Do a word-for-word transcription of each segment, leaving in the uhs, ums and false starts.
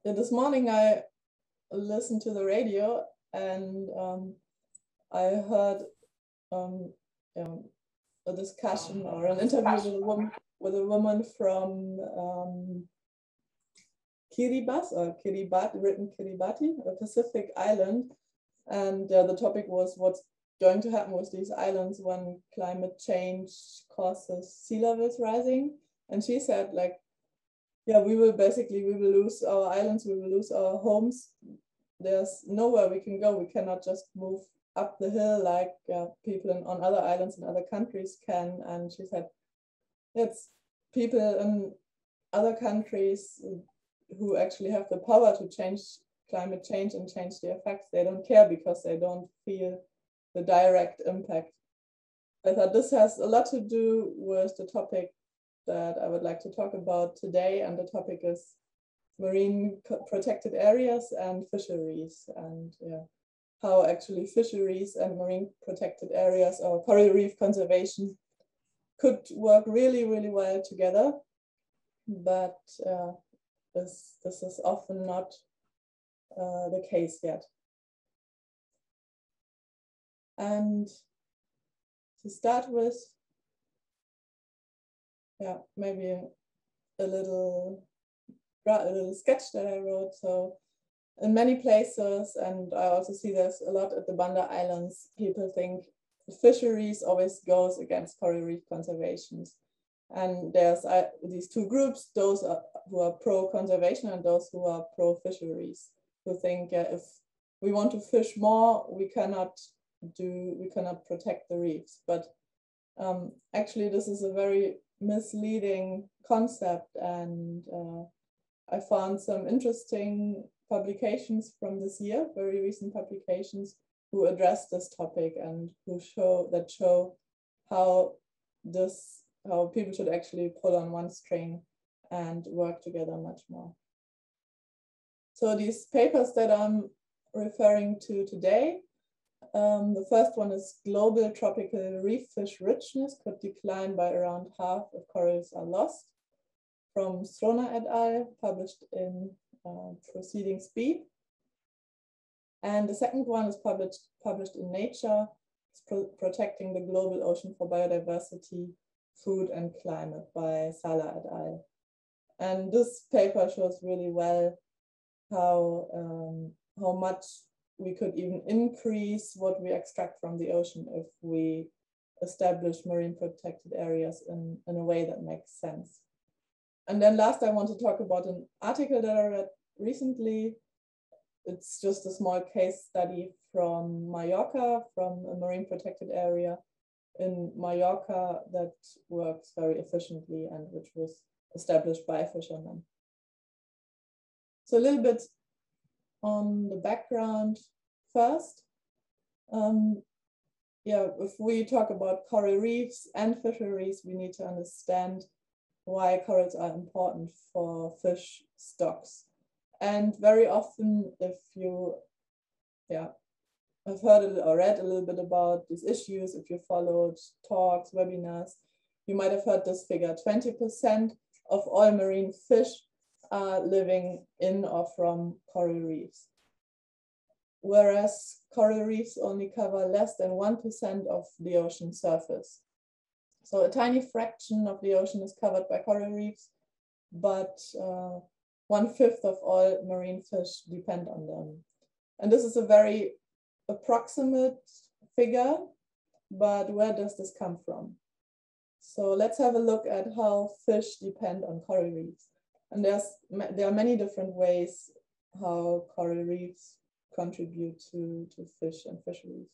this morning I listened to the radio and um, I heard um, um, a discussion or an interview with a woman, with a woman from um, Kiribati or Kiribati, written Kiribati, a Pacific island. And uh, the topic was what's going to happen with these islands when climate change causes sea levels rising. And she said, like, yeah, we will basically, we will lose our islands, we will lose our homes. There's nowhere we can go. We cannot just move up the hill like uh, people in, on other islands in other countries can. And she said, it's people in other countries who actually have the power to change climate change and change the effects. They don't care because they don't feel the direct impact. I thought this has a lot to do with the topic that I would like to talk about today, and the topic is marine protected areas and fisheries, and yeah, how actually fisheries and marine protected areas or coral reef conservation could work really, really well together. But uh, this, this is often not uh, the case yet. And to start with, yeah, maybe a, a little a little sketch that I wrote. So in many places, and I also see this a lot at the Banda Islands, people think fisheries always goes against coral reef conservation. And there's uh, these two groups, those are, who are pro-conservation and those who are pro-fisheries, who think uh, if we want to fish more, we cannot do, we cannot protect the reefs. But um, actually, this is a very misleading concept, and uh, I found some interesting publications from this year, very recent publications, who address this topic and who show that show how this how people should actually pull on one string and work together much more. So these papers that I'm referring to today, um, the first one is Global Tropical Reef Fish Richness could decline by around half if corals are lost, from Strona et al., published in uh, Proceedings B. And the second one is published, published in Nature, it's pro Protecting the Global Ocean for Biodiversity, Food and Climate by Sala et al. And this paper shows really well how, um, how much we could even increase what we extract from the ocean if we establish marine protected areas in, in a way that makes sense. And then last, I want to talk about an article that I read recently. It's just a small case study from Mallorca, from a marine protected area in Mallorca that works very efficiently and which was established by fishermen. So a little bit on the background first. Um, yeah, if we talk about coral reefs and fisheries, we need to understand why corals are important for fish stocks. And very often, if you yeah, have heard or read a little bit about these issues, if you followed talks, webinars, you might have heard this figure. twenty percent of all marine fish are living in or from coral reefs, whereas coral reefs only cover less than one percent of the ocean surface. So a tiny fraction of the ocean is covered by coral reefs, but uh, one-fifth of all marine fish depend on them. And this is a very approximate figure, but where does this come from? So let's have a look at how fish depend on coral reefs. And there's, there are many different ways how coral reefs contribute to, to fish and fisheries.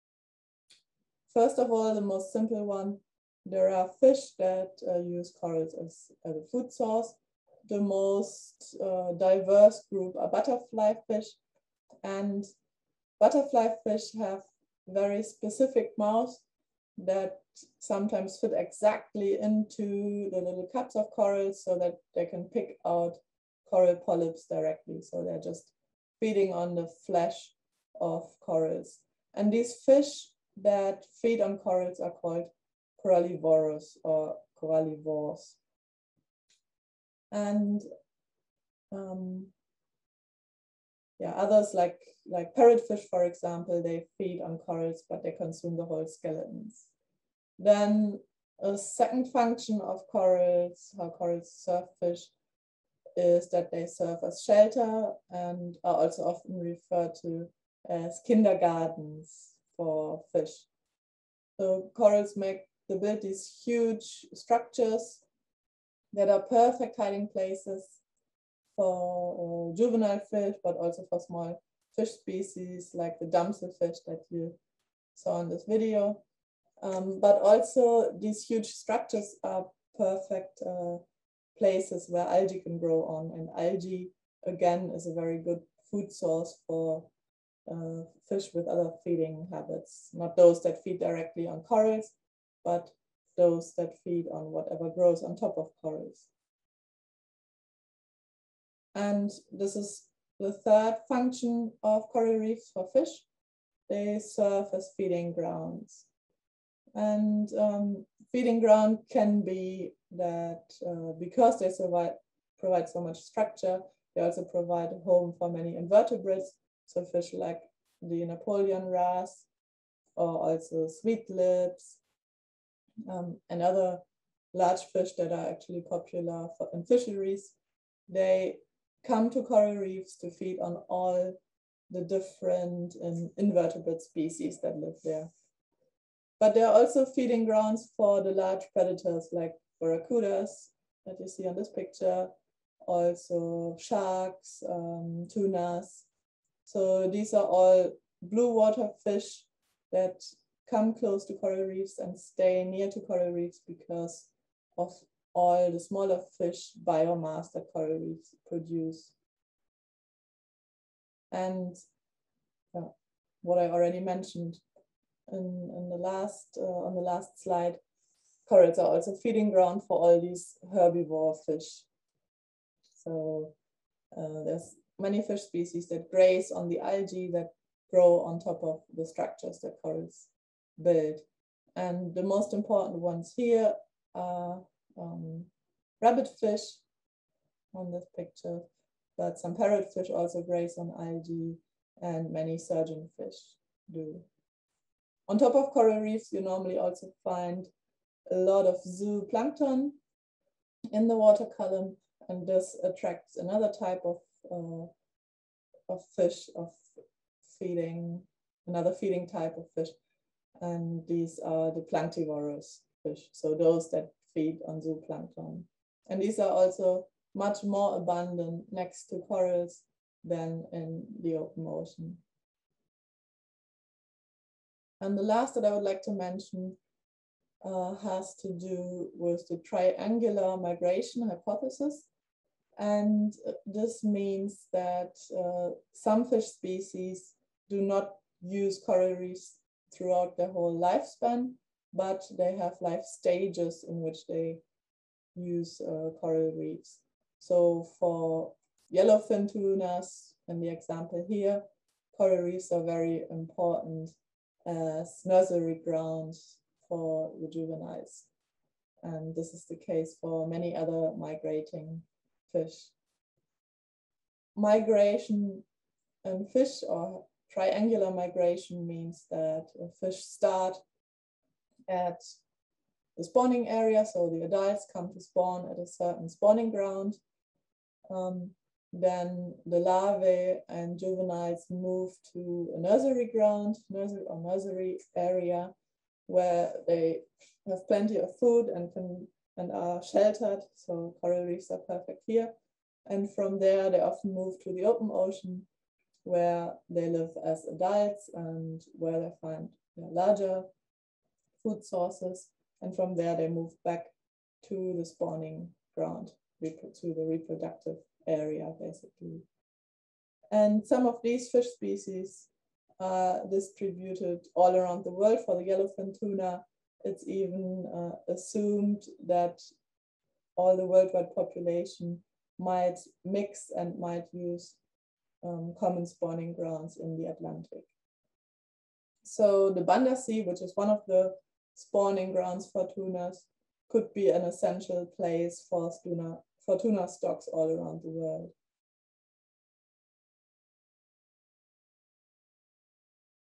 First of all, the most simple one, there are fish that uh, use corals as, as a food source. The most uh, diverse group are butterfly fish, and butterfly fish have very specific mouths that sometimes fit exactly into the little cups of corals so that they can pick out coral polyps directly. So they're just feeding on the flesh of corals. And these fish that feed on corals are called corallivorous or corallivores. And um, yeah, others like, like parrotfish, for example, they feed on corals, but they consume the whole skeletons. Then a second function of corals, how corals serve fish, is that they serve as shelter and are also often referred to as kindergartens for fish. So corals make they build these huge structures that are perfect hiding places for uh, juvenile fish, but also for small fish species like the damselfish that you saw in this video. Um, but also these huge structures are perfect uh, places where algae can grow on, and algae again is a very good food source for uh, fish with other feeding habits, not those that feed directly on corals, but those that feed on whatever grows on top of corals. And this is the third function of coral reefs for fish. They serve as feeding grounds. And um, feeding ground can be that uh, because they survive, provide so much structure, they also provide a home for many invertebrates. So fish like the Napoleon wrasse, or also sweet lips, um, and other large fish that are actually popular for, in fisheries. They come to coral reefs to feed on all the different um, invertebrate species that live there. But there are also feeding grounds for the large predators like barracudas that you see on this picture, also sharks, um, tunas. So these are all blue water fish that come close to coral reefs and stay near to coral reefs because of all the smaller fish biomass that coral reefs produce. And uh, what I already mentioned in, in the last, uh, on the last slide, corals are also feeding ground for all these herbivore fish. So uh, there's many fish species that graze on the algae that grow on top of the structures that corals build. And the most important ones here are um, rabbitfish on this picture, but some parrotfish also graze on algae, and many surgeonfish do. On top of coral reefs, you normally also find a lot of zooplankton in the water column, and this attracts another type of, uh, of fish, of feeding, another feeding type of fish, and these are the planktivorous fish, so those that feed on zooplankton. And these are also much more abundant next to corals than in the open ocean. And the last that I would like to mention uh, has to do with the triangular migration hypothesis. And this means that uh, some fish species do not use coral reefs throughout their whole lifespan, but they have life stages in which they use uh, coral reefs. So for yellowfin tunas, in the example here, coral reefs are very important as nursery grounds for the juveniles. And this is the case for many other migrating fish. Migration in fish, or triangular migration, means that fish start at the spawning area, so the adults come to spawn at a certain spawning ground. Um, then the larvae and juveniles move to a nursery ground, nursery or nursery area, where they have plenty of food and can and are sheltered. So coral reefs are perfect here. And from there, they often move to the open ocean, where they live as adults and where they find you know, larger food sources. And from there, they move back to the spawning ground, to the reproductive area, basically. And some of these fish species are distributed all around the world. For the yellowfin tuna, it's even uh, assumed that all the worldwide population might mix and might use um, common spawning grounds in the Atlantic. So the Banda Sea, which is one of the spawning grounds for tunas, could be an essential place for tuna, for tuna stocks all around the world.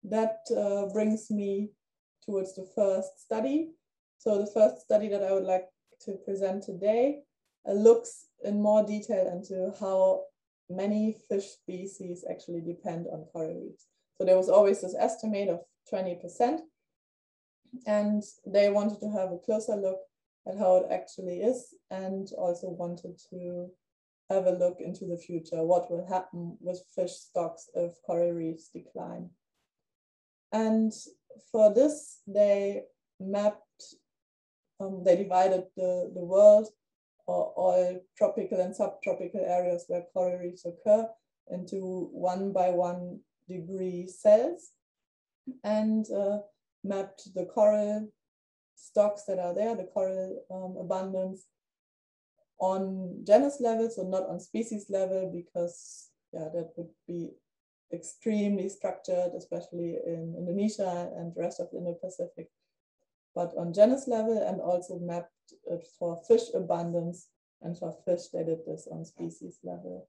that uh, brings me towards the first study. So the first study that I would like to present today uh, looks in more detail into how many fish species actually depend on coral reefs. So there was always this estimate of twenty percent, and they wanted to have a closer look at how it actually is, and also wanted to have a look into the future, what will happen with fish stocks if coral reefs decline. And for this, they mapped, um, they divided the, the world, or all tropical and subtropical areas where coral reefs occur, into one by one degree cells, and uh, mapped the coral stocks that are there, the coral um, abundance, on genus level, so not on species level, because yeah, that would be extremely structured, especially in Indonesia and the rest of the Indo-Pacific, but on genus level, and also mapped it for fish abundance, and for fish they did this on species level.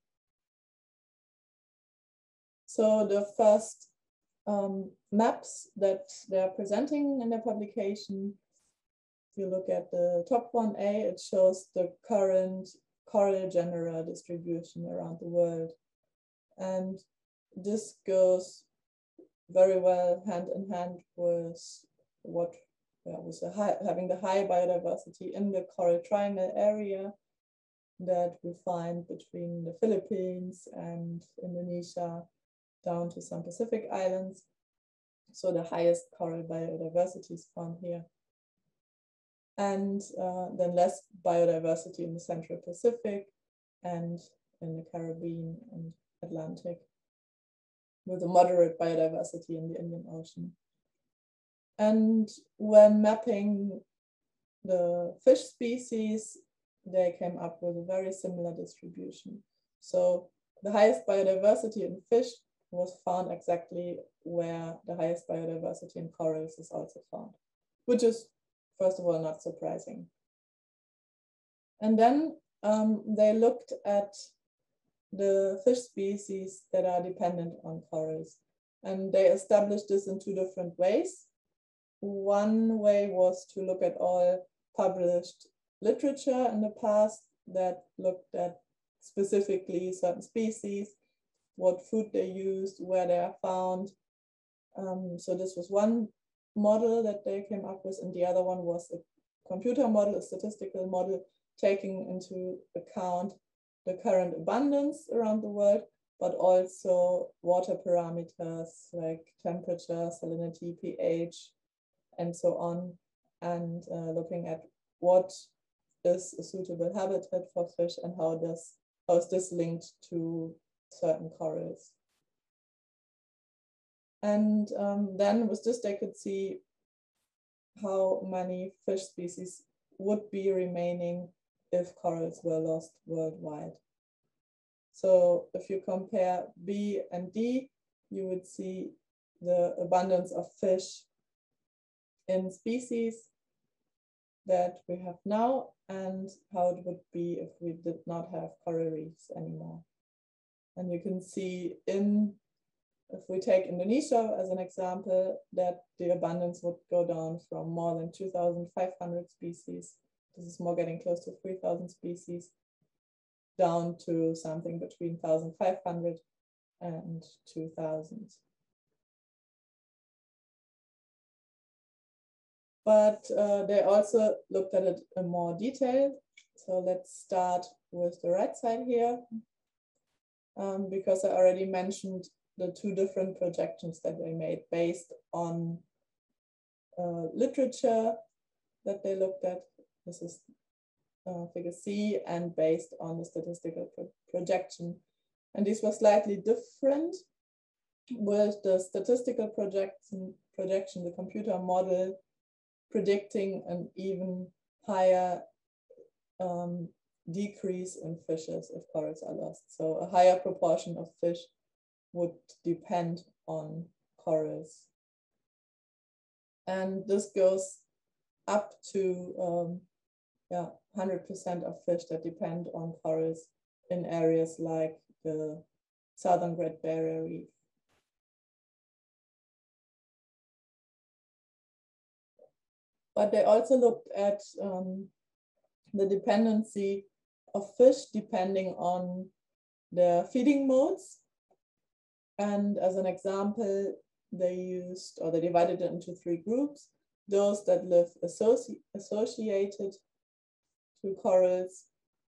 So the first um, maps that they're presenting in their publication, if you look at the top one A, it shows the current coral genera distribution around the world. And this goes very well hand in hand with what yeah, with the high, having the high biodiversity in the coral triangle area that we find between the Philippines and Indonesia down to some Pacific islands. So the highest coral biodiversity is found here. And uh, then less biodiversity in the Central Pacific and in the Caribbean and Atlantic, with a moderate biodiversity in the Indian Ocean. And when mapping the fish species, they came up with a very similar distribution. So the highest biodiversity in fish was found exactly where the highest biodiversity in corals is also found, which is, first of all, not surprising. And then um, they looked at the fish species that are dependent on corals, and they established this in two different ways. One way was to look at all published literature in the past that looked at specifically certain species, what food they used, where they are found. Um, so this was one model that they came up with, and the other one was a computer model, a statistical model, taking into account the current abundance around the world, but also water parameters like temperature, salinity, pH, and so on, and uh, looking at what is a suitable habitat for fish and how does how is this linked to certain corals. And um, then with this, they could see how many fish species would be remaining if corals were lost worldwide. So if you compare B and D, you would see the abundance of fish in species that we have now and how it would be if we did not have coral reefs anymore. And you can see in, if we take Indonesia as an example, that the abundance would go down from more than two thousand five hundred species, this is more getting close to three thousand species, down to something between one thousand five hundred and two thousand. But uh, they also looked at it in more detail. So let's start with the right side here, um, because I already mentioned the two different projections that they made based on uh, literature that they looked at. This is uh, figure C, and based on the statistical pro projection. And these were slightly different, with the statistical projection, projection, the computer model, predicting an even higher um, decrease in fishes if corals are lost. So a higher proportion of fish would depend on corals. And this goes up to um, yeah, one hundred percent of fish that depend on corals in areas like the Southern Great Barrier Reef. But they also looked at um, the dependency of fish depending on their feeding modes. And as an example, they used, or they divided it into three groups: those that live associ associated to corals,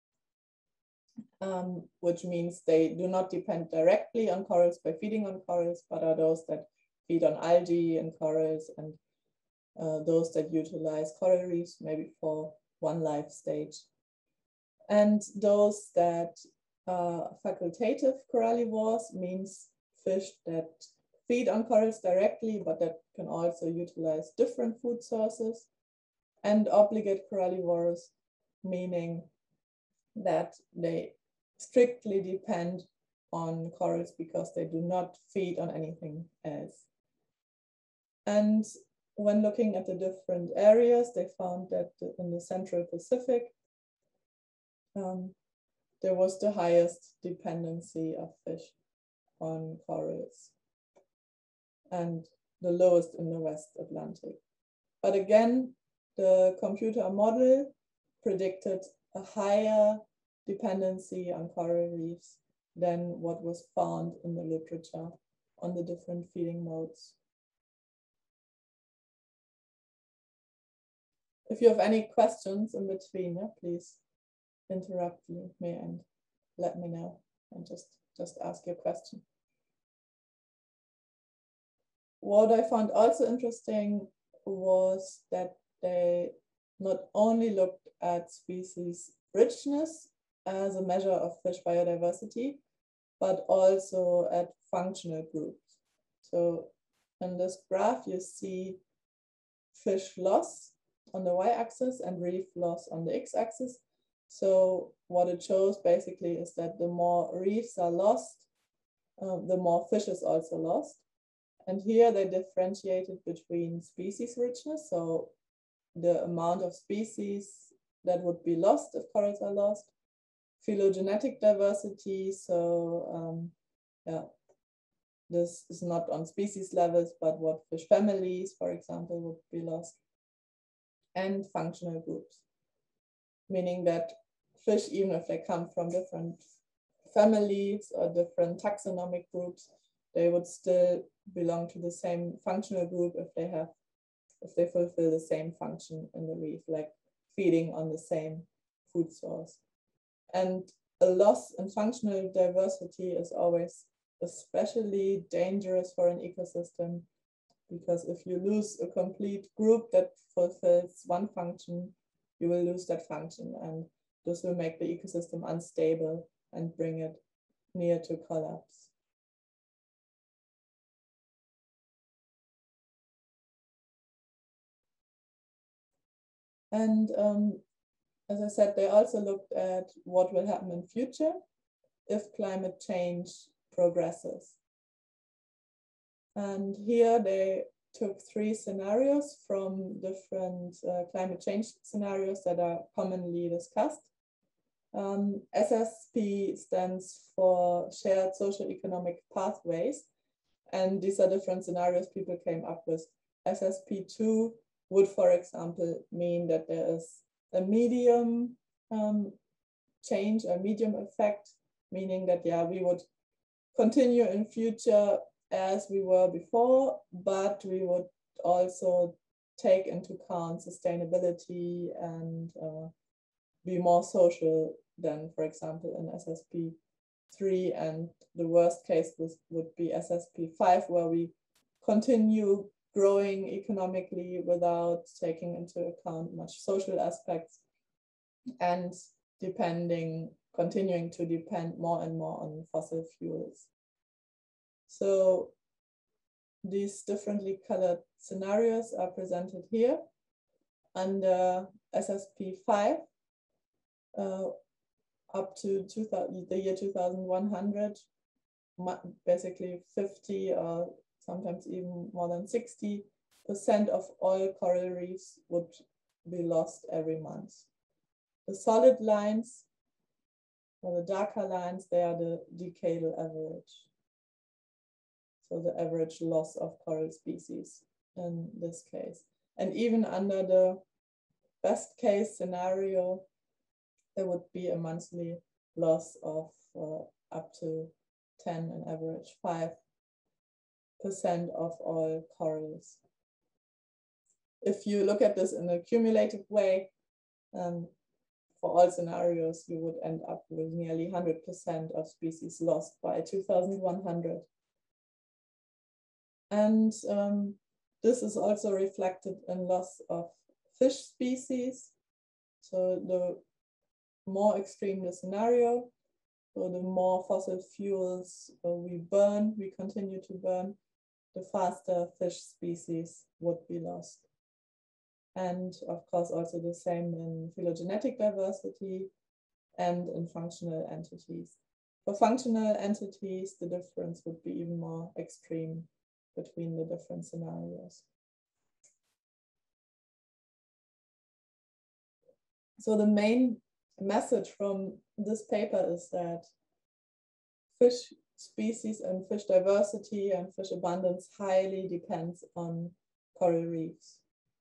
um, which means they do not depend directly on corals by feeding on corals, but are those that feed on algae and corals, and uh, those that utilize coral reefs maybe for one life stage. And those that are facultative corallivores, means fish that feed on corals directly, but that can also utilize different food sources. And obligate corallivores, meaning that they strictly depend on corals because they do not feed on anything else. And when looking at the different areas, they found that in the Central Pacific, um, there was the highest dependency of fish on corals, and the lowest in the West Atlantic. But again, the computer model predicted a higher dependency on coral reefs than what was found in the literature on the different feeding modes. If you have any questions in between, yeah, please interrupt me and let me know, and just, just ask your question. What I found also interesting was that they not only looked at species richness as a measure of fish biodiversity, but also at functional groups. So in this graph, you see fish loss on the y-axis and reef loss on the x-axis. So what it shows basically is that the more reefs are lost, uh, the more fish is also lost. And here they differentiated between species richness, so the amount of species that would be lost if corals are lost, phylogenetic diversity, so um, yeah, this is not on species levels, but what fish families, for example, would be lost, and functional groups, meaning that fish, even if they come from different families or different taxonomic groups, they would still belong to the same functional group if they have, if they fulfill the same function in the reef, like feeding on the same food source. And a loss in functional diversity is always especially dangerous for an ecosystem, because if you lose a complete group that fulfills one function, you will lose that function, and this will make the ecosystem unstable and bring it near to collapse. And um, as I said, they also looked at what will happen in future if climate change progresses. And here they took three scenarios from different uh, climate change scenarios that are commonly discussed. Um, S S P stands for Shared Socioeconomic Pathways, and these are different scenarios people came up with. S S P two would, for example, mean that there is a medium um, change, a medium effect, meaning that, yeah, we would continue in future as we were before, but we would also take into account sustainability and uh, be more social than, for example, in S S P three, and the worst case was, would be S S P five, where we continue growing economically without taking into account much social aspects and depending, continuing to depend more and more on fossil fuels. So these differently colored scenarios are presented here. Under S S P five, uh, up to two thousand, the year two thousand one hundred, basically fifty or sometimes even more than sixty percent of all coral reefs would be lost every month. The solid lines, or the darker lines, they are the decadal average. So the average loss of coral species in this case. And even under the best case scenario, there would be a monthly loss of uh, up to ten, on average, five percent of all corals. If you look at this in a cumulative way, um, for all scenarios, you would end up with nearly one hundred percent of species lost by two thousand one hundred. And um, this is also reflected in loss of fish species. So the more extreme the scenario, so the more fossil fuels uh, we burn, we continue to burn, the faster fish species would be lost. And of course, also the same in phylogenetic diversity and in functional entities. For functional entities, the difference would be even more extreme between the different scenarios. So the main message from this paper is that fish species and fish diversity and fish abundance highly depends on coral reefs.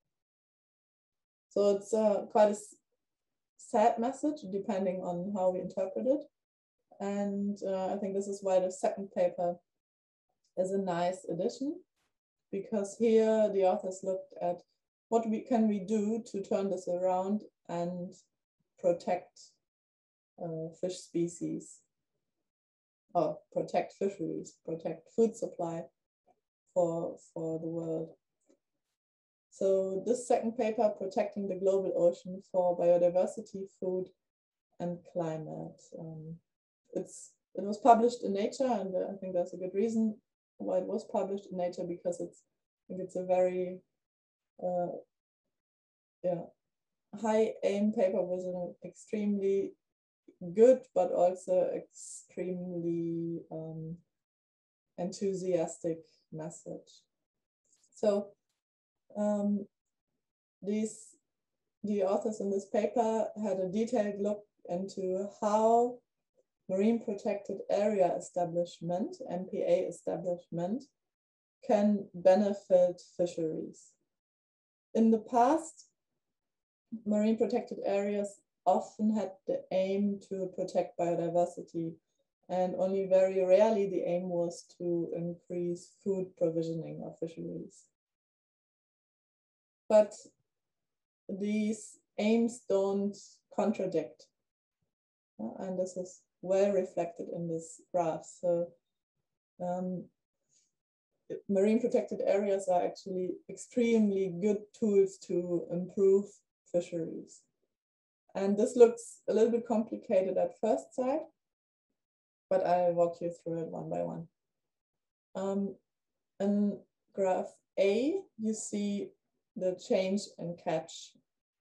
So it's uh, quite a sad message depending on how we interpret it. And uh, I think this is why the second paper is a nice addition, because here the authors looked at what we can we do to turn this around and protect uh, fish species, or protect fisheries, protect food supply for, for the world. So this second paper, Protecting the Global Ocean for Biodiversity, Food and Climate. Um, it's, it was published in Nature, and I think that's a good reason why it was published in Nature, because it's, I think it's a very uh, yeah, high aim paper with an extremely good but also extremely um, enthusiastic message. So um, these the authors in this paper had a detailed look into how marine protected area establishment, M P A establishment, can benefit fisheries. In the past, marine protected areas often had the aim to protect biodiversity, and only very rarely the aim was to increase food provisioning of fisheries. But these aims don't contradict, and this is well reflected in this graph. So um, marine protected areas are actually extremely good tools to improve fisheries. And this looks a little bit complicated at first sight, but I'll walk you through it one by one. Um, in graph A, you see the change in catch.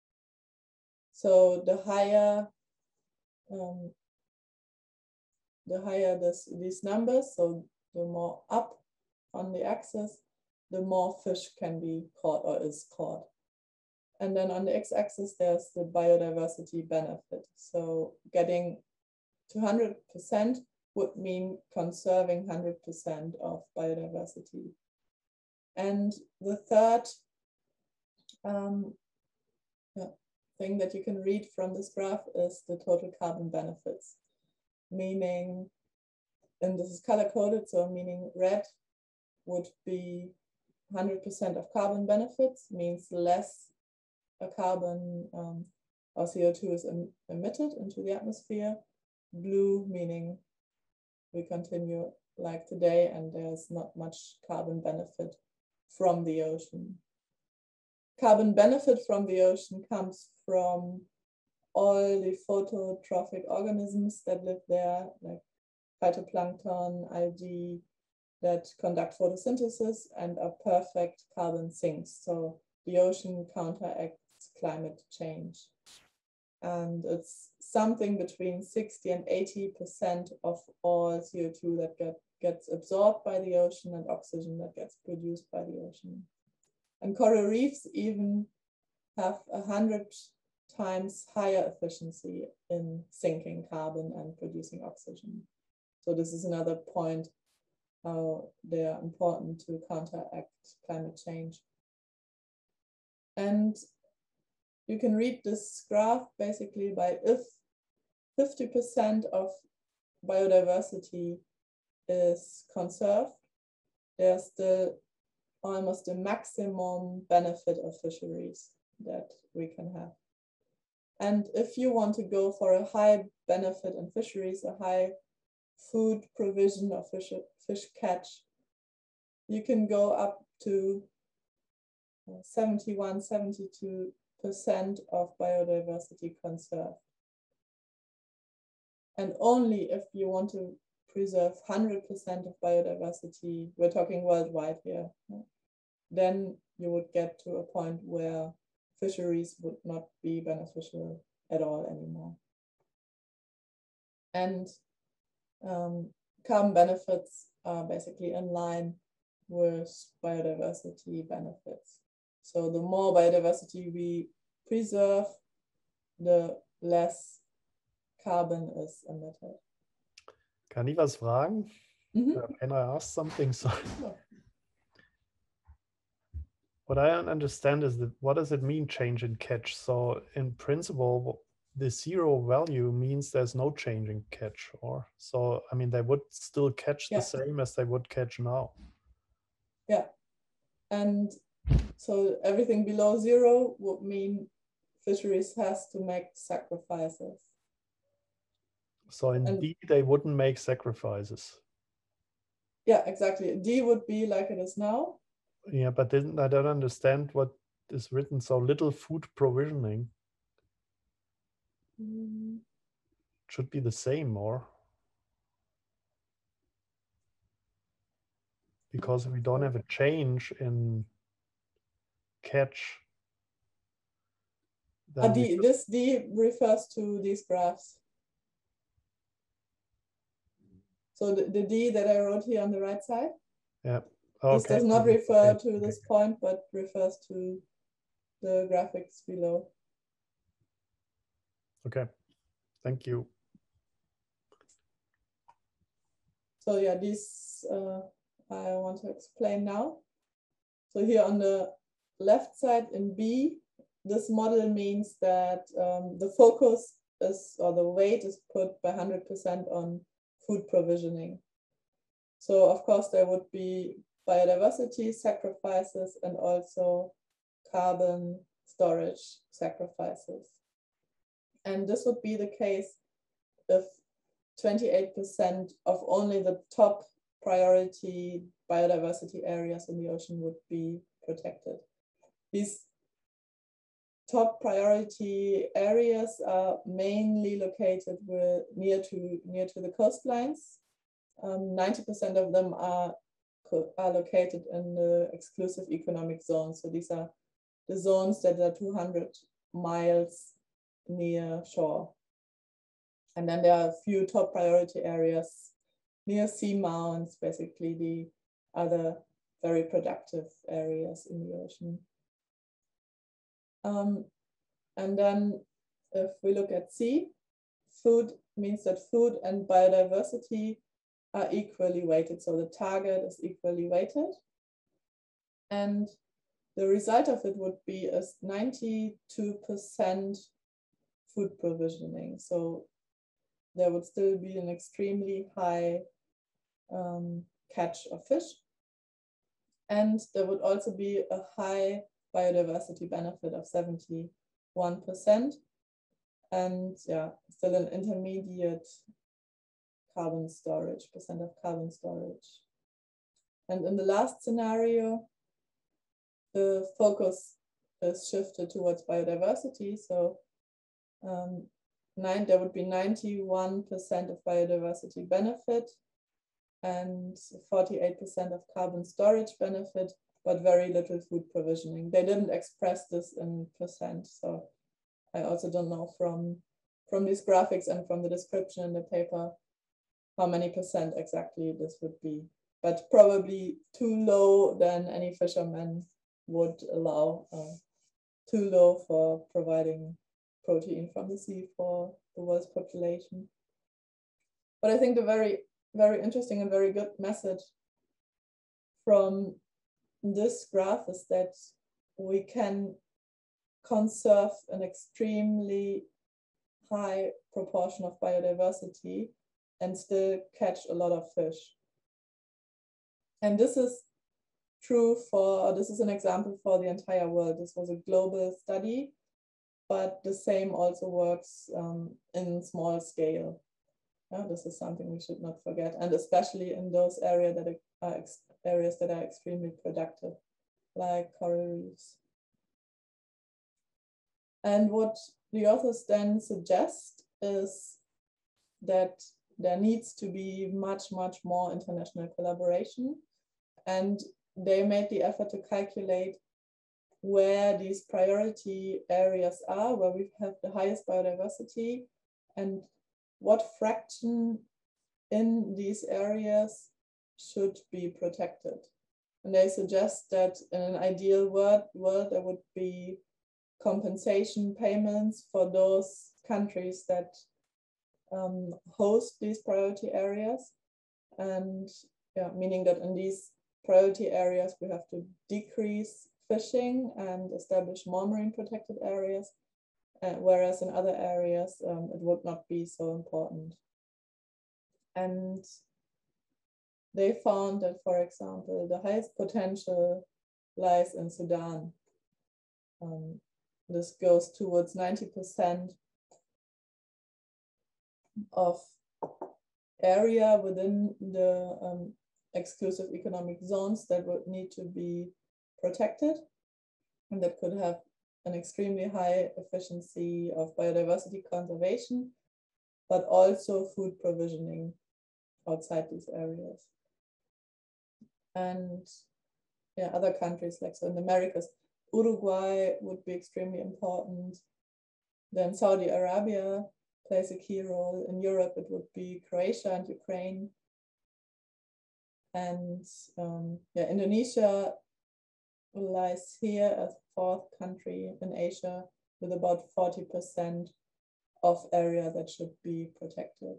So the higher, um, the higher this, these numbers, so the more up on the axis, the more fish can be caught or is caught. And then on the x-axis, there's the biodiversity benefit. So getting to one hundred percent would mean conserving one hundred percent of biodiversity. And the third um, yeah, thing that you can read from this graph is the total carbon benefits, meaning, and this is color coded, so meaning red would be one hundred percent of carbon benefits, means less a carbon um, or C O two is em emitted into the atmosphere. Blue meaning we continue like today and there's not much carbon benefit from the ocean. Carbon benefit from the ocean comes from all the phototrophic organisms that live there, like phytoplankton, algae, that conduct photosynthesis and are perfect carbon sinks. So the ocean counteracts climate change. And it's something between sixty and eighty percent of all C O two that get, gets absorbed by the ocean and oxygen that gets produced by the ocean. And coral reefs even have a hundred times higher efficiency in sinking carbon and producing oxygen. So this is another point how they are important to counteract climate change. And you can read this graph basically by if fifty percent of biodiversity is conserved, there's still almost a maximum benefit of fisheries that we can have. And if you want to go for a high benefit in fisheries, a high food provision of fish, fish catch, you can go up to seventy-one, seventy-two percent of biodiversity conserved. And only if you want to preserve one hundred percent of biodiversity, we're talking worldwide here, then you would get to a point where fisheries would not be beneficial at all anymore. And um, carbon benefits are basically in line with biodiversity benefits. So the more biodiversity we preserve, the less carbon is emitted. Kann ich was fragen? Mm-hmm. Uh, can I ask something? So, No. what I don't understand is that what does it mean change in catch? So in principle, the zero value means there's no change in catch, or so I mean they would still catch Yeah. the same as they would catch now. Yeah, and so everything below zero would mean fisheries has to make sacrifices. So in And D they wouldn't make sacrifices. yeah, exactly. D would be like it is now. Yeah, but then I don't understand what is written. So little food provisioning Mm. should be the same, or because we don't have a change in catch. Uh, D, this D refers to these graphs. So the, the D that I wrote here on the right side, yeah. Okay. This does not refer okay. to this point, but refers to the graphics below. Okay, thank you. So yeah, these uh, I want to explain now. So here on the left side in B, this model means that um, the focus is, or the weight is put by one hundred percent on food provisioning. So of course there would be biodiversity sacrifices and also carbon storage sacrifices. And this would be the case if twenty-eight percent of only the top priority biodiversity areas in the ocean would be protected. These top priority areas are mainly located with, near to near to the coastlines. Um, ninety percent of them are, are located in the exclusive economic zone. So these are the zones that are two hundred miles near shore. And then there are a few top priority areas near seamounts, basically the other very productive areas in the ocean. Um, and then if we look at C, food means that food and biodiversity are equally weighted. So the target is equally weighted. And the result of it would be a ninety-two percent food provisioning. So there would still be an extremely high um, catch of fish. And there would also be a high biodiversity benefit of seventy-one percent. And yeah, still an intermediate carbon storage, percent of carbon storage. And in the last scenario, the focus is shifted towards biodiversity. So um, nine, there would be ninety-one percent of biodiversity benefit and forty-eight percent of carbon storage benefit, but very little food provisioning. They didn't express this in percent. So I also don't know from, from these graphics and from the description in the paper how many percent exactly this would be, but probably too low than any fisherman would allow, uh, too low for providing protein from the sea for the world's population. But I think the very, very interesting and very good message from this graph is that we can conserve an extremely high proportion of biodiversity and still catch a lot of fish. And this is true for, this is an example for the entire world. This was a global study, but the same also works um, in small scale. Yeah, this is something we should not forget, and especially in those areas that are areas that are extremely productive, like coral reefs. And what the authors then suggest is that there needs to be much, much more international collaboration. And they made the effort to calculate where these priority areas are, where we have the highest biodiversity, and what fraction in these areas should be protected. And they suggest that in an ideal world, world there would be compensation payments for those countries that um, host these priority areas. And yeah, meaning that in these priority areas, we have to decrease fishing and establish more marine protected areas, uh, whereas in other areas, um, it would not be so important. And they found that, for example, the highest potential lies in Sudan. Um, this goes towards ninety percent of area within the um, exclusive economic zones that would need to be protected, and that could have an extremely high efficiency of biodiversity conservation, but also food provisioning outside these areas. And yeah, other countries, like so in the Americas, Uruguay would be extremely important. Then Saudi Arabia plays a key role. In Europe, it would be Croatia and Ukraine. And um, yeah, Indonesia lies here as fourth country in Asia with about forty percent of area that should be protected.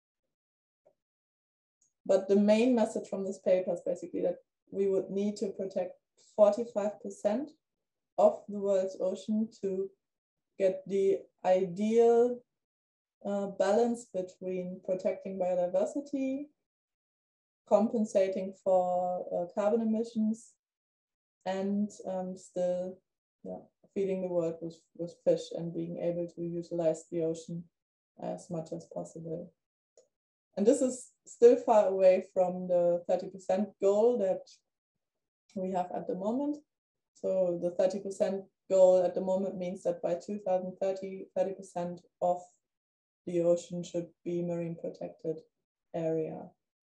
But the main message from this paper is basically that we would need to protect forty-five percent of the world's ocean to get the ideal uh, balance between protecting biodiversity, compensating for uh, carbon emissions, and um, still yeah, feeding the world with, with fish and being able to utilize the ocean as much as possible. And this is still far away from the thirty percent goal that we have at the moment. So the thirty percent goal at the moment means that by two thousand thirty, thirty percent of the ocean should be marine protected area.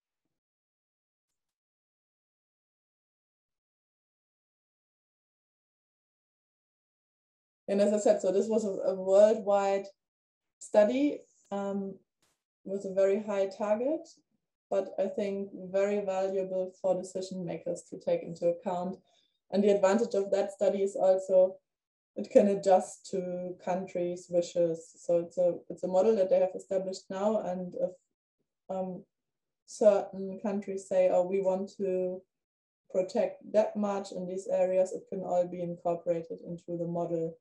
And as I said, so this was a, a worldwide study um, with a very high target, but I think very valuable for decision makers to take into account. And the advantage of that study is also it can adjust to countries' wishes. So it's a it's a model that they have established now, and if um, certain countries say, "Oh, we want to protect that much in these areas," it can all be incorporated into the model.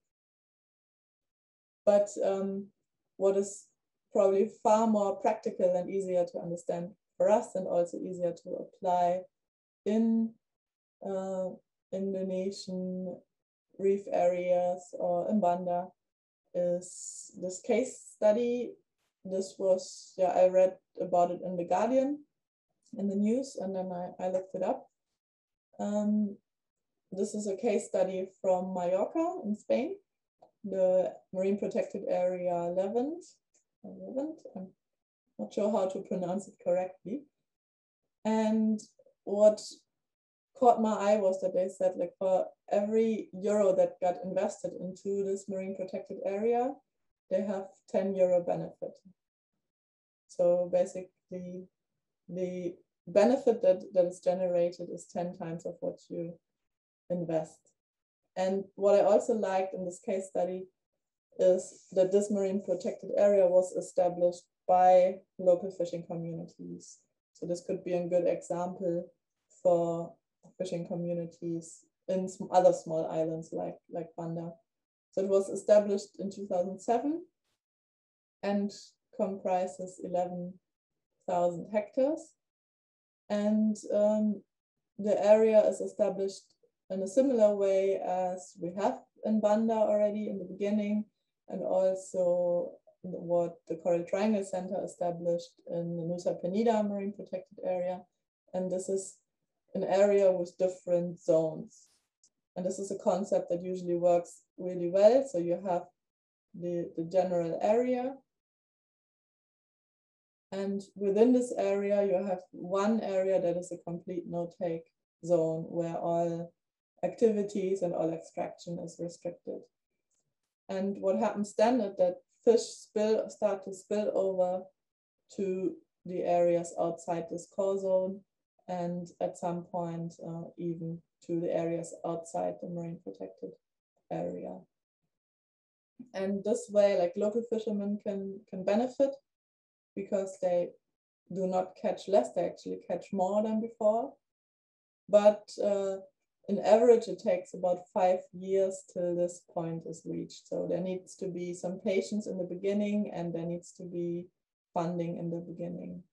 But um, what is probably far more practical and easier to understand for us, and also easier to apply in uh, Indonesian reef areas or in Banda, is this case study. This was, yeah, I read about it in The Guardian in the news, and then I, I looked it up. Um, this is a case study from Mallorca in Spain, the marine protected area Levant. Levant, I'm not sure how to pronounce it correctly. And what caught my eye was that they said, like, for every euro that got invested into this marine protected area, they have ten euro benefit. So basically, the benefit that, that is generated is ten times of what you invest. And what I also liked in this case study is that this marine protected area was established by local fishing communities. So this could be a good example for fishing communities in some other small islands like, like Banda. So it was established in two thousand seven and comprises eleven thousand hectares. And um, the area is established in a similar way as we have in Banda already in the beginning, and also what the Coral Triangle Center established in the Nusa Penida Marine Protected Area. And this is an area with different zones. And this is a concept that usually works really well. So you have the, the general area. And within this area, you have one area that is a complete no-take zone where all activities and all extraction is restricted. And what happens then is that fish spill, start to spill over to the areas outside this core zone, and at some point uh, even to the areas outside the marine protected area. And this way, like, local fishermen can, can benefit because they do not catch less, they actually catch more than before. But uh, in average, it takes about five years till this point is reached. So there needs to be some patience in the beginning, and there needs to be funding in the beginning.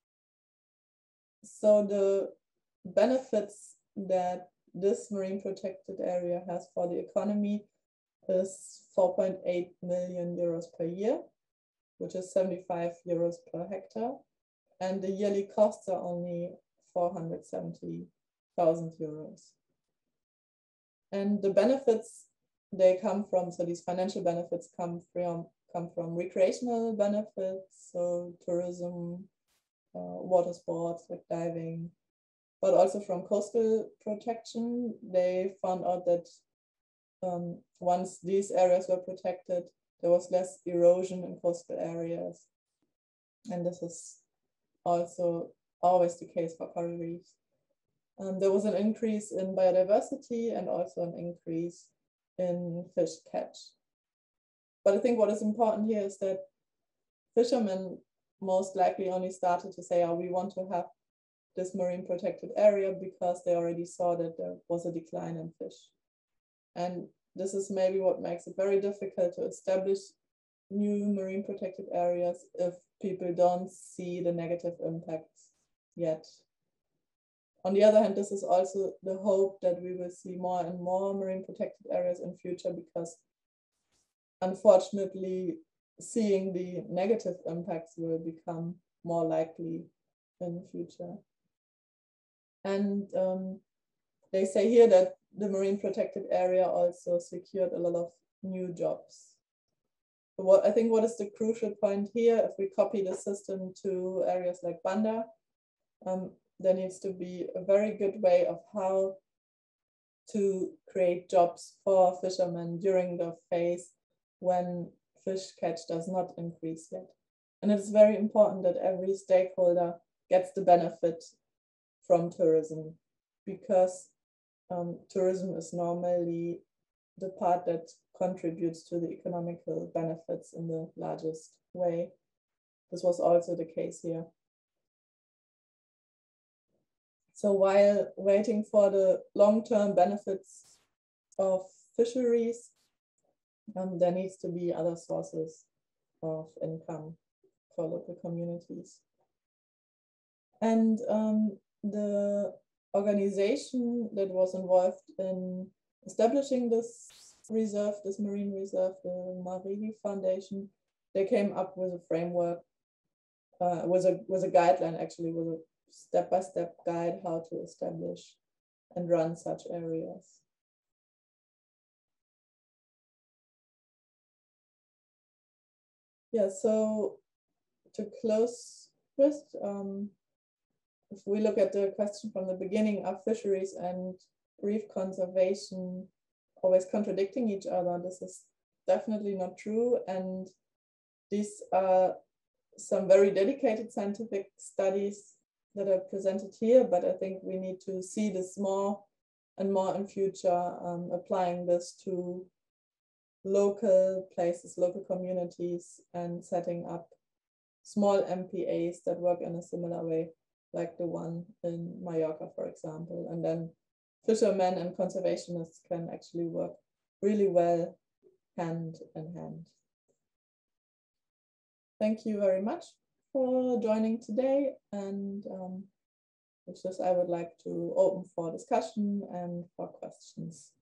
So the benefits that this marine protected area has for the economy is four point eight million euros per year, which is seventy-five euros per hectare. And the yearly costs are only four hundred seventy thousand euros. And the benefits, they come from, so these financial benefits come from, come from recreational benefits, so tourism, uh, water sports like diving, but also from coastal protection. They found out that um, once these areas were protected, there was less erosion in coastal areas. And this is also always the case for coral reefs. Um, there was an increase in biodiversity and also an increase in fish catch. But I think what is important here is that fishermen most likely only started to say, oh, we want to have this marine protected area because they already saw that there was a decline in fish. And this is maybe what makes it very difficult to establish new marine protected areas if people don't see the negative impacts yet. On the other hand, this is also the hope that we will see more and more marine protected areas in future, because unfortunately, seeing the negative impacts will become more likely in the future. And um, they say here that the marine protected area also secured a lot of new jobs. So what I think what is the crucial point here, if we copy the system to areas like Banda, um, there needs to be a very good way of how to create jobs for fishermen during the phase when fish catch does not increase yet. And it's very important that every stakeholder gets the benefit from tourism, because um, tourism is normally the part that contributes to the economical benefits in the largest way. This was also the case here. So while waiting for the long-term benefits of fisheries, um, there needs to be other sources of income for local communities. And um, the organization that was involved in establishing this reserve, this marine reserve, the Mareike Foundation, they came up with a framework, uh, with a with a guideline actually, with a step-by-step guide how to establish and run such areas. Yeah, so to close with, um, if we look at the question from the beginning, are fisheries and reef conservation always contradicting each other? This is definitely not true. And these are some very dedicated scientific studies that are presented here, but I think we need to see this more and more in future, um, applying this to local places, local communities, and setting up small M P As that work in a similar way, like the one in Mallorca, for example. And then fishermen and conservationists can actually work really well hand in hand. Thank you very much for joining today, and um, with this I would like to open for discussion and for questions.